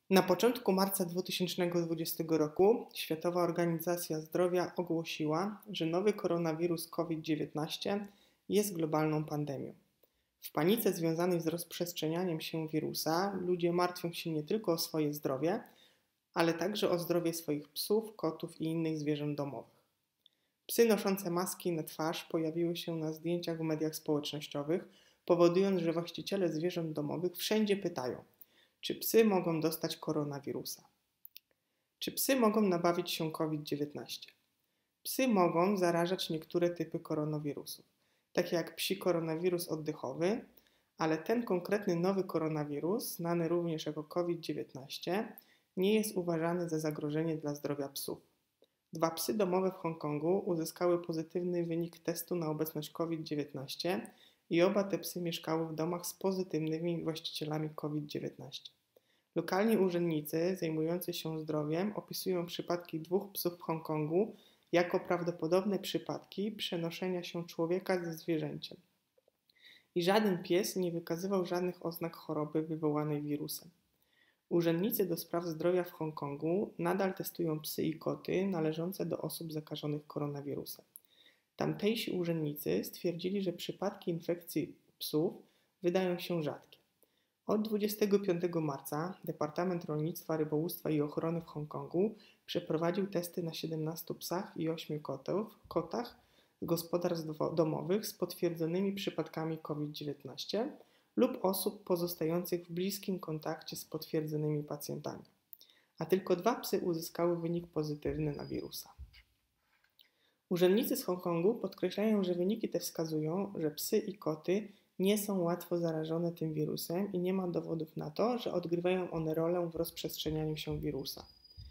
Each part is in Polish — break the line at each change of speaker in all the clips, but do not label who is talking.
Na początku marca 2020 roku Światowa Organizacja Zdrowia ogłosiła, że nowy koronawirus COVID-19 jest globalną pandemią. W panice związanej z rozprzestrzenianiem się wirusa ludzie martwią się nie tylko o swoje zdrowie, ale także o zdrowie swoich psów, kotów i innych zwierząt domowych. Psy noszące maski na twarz pojawiły się na zdjęciach w mediach społecznościowych, powodując, że właściciele zwierząt domowych wszędzie pytają, czy psy mogą dostać koronawirusa? Czy psy mogą nabawić się COVID-19? Psy mogą zarażać niektóre typy koronawirusów, takie jak psi koronawirus oddechowy, ale ten konkretny nowy koronawirus, znany również jako COVID-19, nie jest uważany za zagrożenie dla zdrowia psów. 2 psy domowe w Hongkongu uzyskały pozytywny wynik testu na obecność COVID-19 i oba te psy mieszkały w domach z pozytywnymi właścicielami COVID-19. Lokalni urzędnicy zajmujący się zdrowiem opisują przypadki 2 psów w Hongkongu jako prawdopodobne przypadki przenoszenia się człowieka ze zwierzęciem. I żaden pies nie wykazywał żadnych oznak choroby wywołanej wirusem. Urzędnicy do spraw zdrowia w Hongkongu nadal testują psy i koty należące do osób zakażonych koronawirusem. Tamtejsi urzędnicy stwierdzili, że przypadki infekcji psów wydają się rzadkie. Od 25 marca Departament Rolnictwa, Rybołówstwa i Ochrony w Hongkongu przeprowadził testy na 17 psach i 8 kotach z gospodarstw domowych z potwierdzonymi przypadkami COVID-19 lub osób pozostających w bliskim kontakcie z potwierdzonymi pacjentami, a tylko 2 psy uzyskały wynik pozytywny na wirusa. Urzędnicy z Hongkongu podkreślają, że wyniki te wskazują, że psy i koty nie są łatwo zarażone tym wirusem i nie ma dowodów na to, że odgrywają one rolę w rozprzestrzenianiu się wirusa.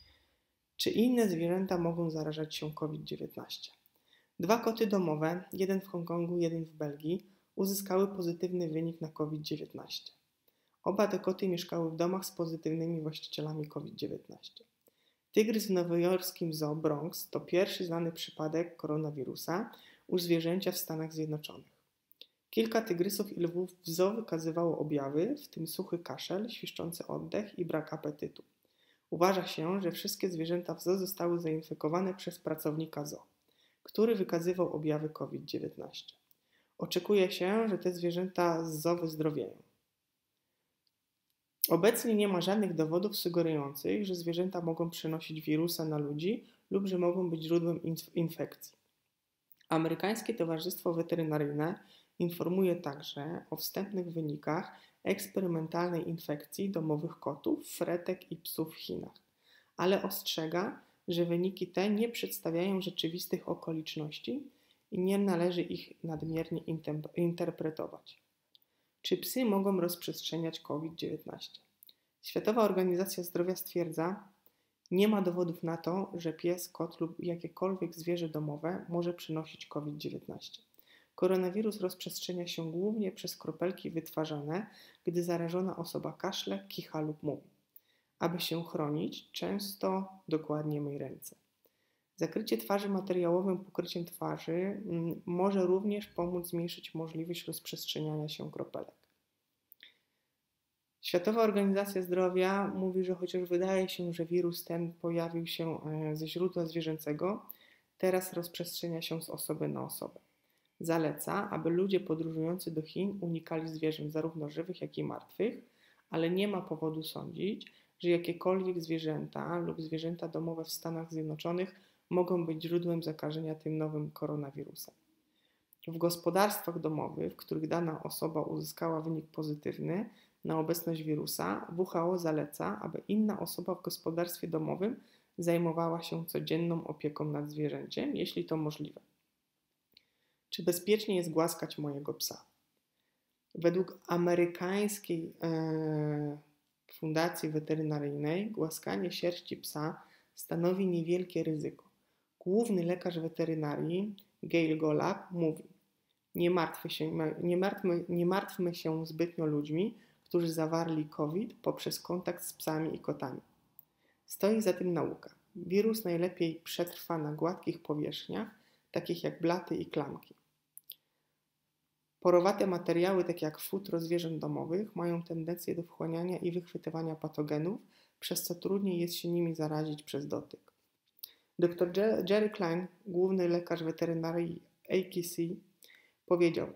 Czy inne zwierzęta mogą zarażać się COVID-19? 2 koty domowe, jeden w Hongkongu, jeden w Belgii, uzyskały pozytywny wynik na COVID-19. Oba te koty mieszkały w domach z pozytywnymi właścicielami COVID-19. Tygrys w nowojorskim Zoo Bronx to pierwszy znany przypadek koronawirusa u zwierzęcia w Stanach Zjednoczonych. Kilka tygrysów i lwów w zoo wykazywało objawy, w tym suchy kaszel, świszczący oddech i brak apetytu. Uważa się, że wszystkie zwierzęta w zoo zostały zainfekowane przez pracownika zoo, który wykazywał objawy COVID-19. Oczekuje się, że te zwierzęta z zoo wyzdrowieją. Obecnie nie ma żadnych dowodów sugerujących, że zwierzęta mogą przenosić wirusa na ludzi lub że mogą być źródłem infekcji. Amerykańskie Towarzystwo Weterynaryjne informuje także o wstępnych wynikach eksperymentalnej infekcji domowych kotów, fretek i psów w Chinach, ale ostrzega, że wyniki te nie przedstawiają rzeczywistych okoliczności i nie należy ich nadmiernie interpretować. Czy psy mogą rozprzestrzeniać COVID-19? Światowa Organizacja Zdrowia stwierdza, nie ma dowodów na to, że pies, kot lub jakiekolwiek zwierzę domowe może przynosić COVID-19. Koronawirus rozprzestrzenia się głównie przez kropelki wytwarzane, gdy zarażona osoba kaszle, kicha lub mówi. Aby się chronić, często dokładnie myj ręce. Zakrycie twarzy materiałowym pokryciem twarzy może również pomóc zmniejszyć możliwość rozprzestrzeniania się kropelek. Światowa Organizacja Zdrowia mówi, że chociaż wydaje się, że wirus ten pojawił się ze źródła zwierzęcego, teraz rozprzestrzenia się z osoby na osobę. Zaleca, aby ludzie podróżujący do Chin unikali zwierząt zarówno żywych, jak i martwych, ale nie ma powodu sądzić, że jakiekolwiek zwierzęta lub zwierzęta domowe w Stanach Zjednoczonych mogą być źródłem zakażenia tym nowym koronawirusem. W gospodarstwach domowych, w których dana osoba uzyskała wynik pozytywny na obecność wirusa, WHO zaleca, aby inna osoba w gospodarstwie domowym zajmowała się codzienną opieką nad zwierzęciem, jeśli to możliwe. Czy bezpiecznie jest głaskać mojego psa? Według amerykańskiej fundacji weterynaryjnej głaskanie sierści psa stanowi niewielkie ryzyko. Główny lekarz weterynarii Gail Golab mówi: nie martwmy się zbytnio ludźmi, którzy zawarli COVID poprzez kontakt z psami i kotami. Stoi za tym nauka. Wirus najlepiej przetrwa na gładkich powierzchniach, takich jak blaty i klamki. Porowate materiały, takie jak futro zwierząt domowych, mają tendencję do wchłaniania i wychwytywania patogenów, przez co trudniej jest się nimi zarazić przez dotyk. Dr Jerry Klein, główny lekarz weterynarii AKC, powiedział: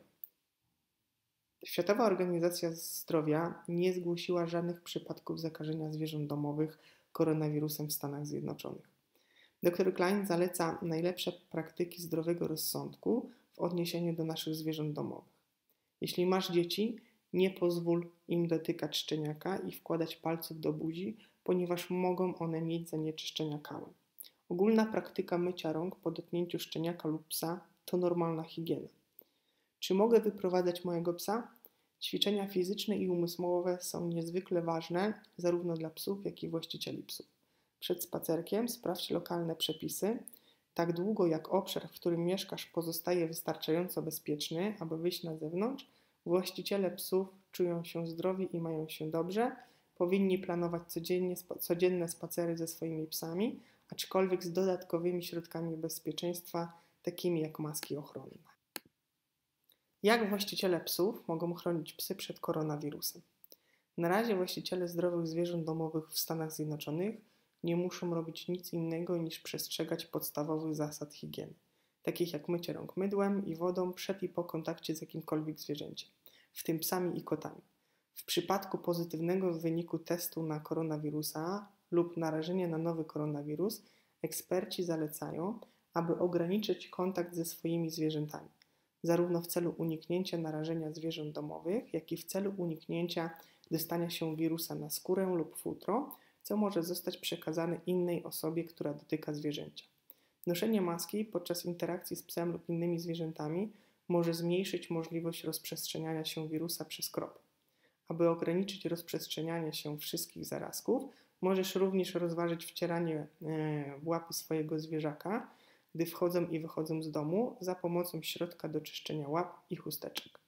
Światowa Organizacja Zdrowia nie zgłosiła żadnych przypadków zakażenia zwierząt domowych koronawirusem w Stanach Zjednoczonych. Dr Klein zaleca najlepsze praktyki zdrowego rozsądku w odniesieniu do naszych zwierząt domowych. Jeśli masz dzieci, nie pozwól im dotykać szczeniaka i wkładać palców do buzi, ponieważ mogą one mieć zanieczyszczenia kałem. Ogólna praktyka mycia rąk po dotknięciu szczeniaka lub psa to normalna higiena. Czy mogę wyprowadzać mojego psa? Ćwiczenia fizyczne i umysłowe są niezwykle ważne zarówno dla psów, jak i właścicieli psów. Przed spacerkiem sprawdź lokalne przepisy. Tak długo jak obszar, w którym mieszkasz, pozostaje wystarczająco bezpieczny, aby wyjść na zewnątrz, właściciele psów czują się zdrowi i mają się dobrze. Powinni planować codzienne spacery ze swoimi psami, aczkolwiek z dodatkowymi środkami bezpieczeństwa, takimi jak maski ochronne. Jak właściciele psów mogą chronić psy przed koronawirusem? Na razie właściciele zdrowych zwierząt domowych w Stanach Zjednoczonych nie muszą robić nic innego niż przestrzegać podstawowych zasad higieny, takich jak mycie rąk mydłem i wodą przed i po kontakcie z jakimkolwiek zwierzęciem, w tym psami i kotami. W przypadku pozytywnego wyniku testu na koronawirusa lub narażenia na nowy koronawirus, eksperci zalecają, aby ograniczyć kontakt ze swoimi zwierzętami, zarówno w celu uniknięcia narażenia zwierząt domowych, jak i w celu uniknięcia dostania się wirusa na skórę lub futro, co może zostać przekazane innej osobie, która dotyka zwierzęcia. Noszenie maski podczas interakcji z psem lub innymi zwierzętami może zmniejszyć możliwość rozprzestrzeniania się wirusa przez kropę. Aby ograniczyć rozprzestrzenianie się wszystkich zarazków, możesz również rozważyć wcieranie w łapy swojego zwierzaka, gdy wchodzą i wychodzą z domu, za pomocą środka do czyszczenia łap i chusteczek.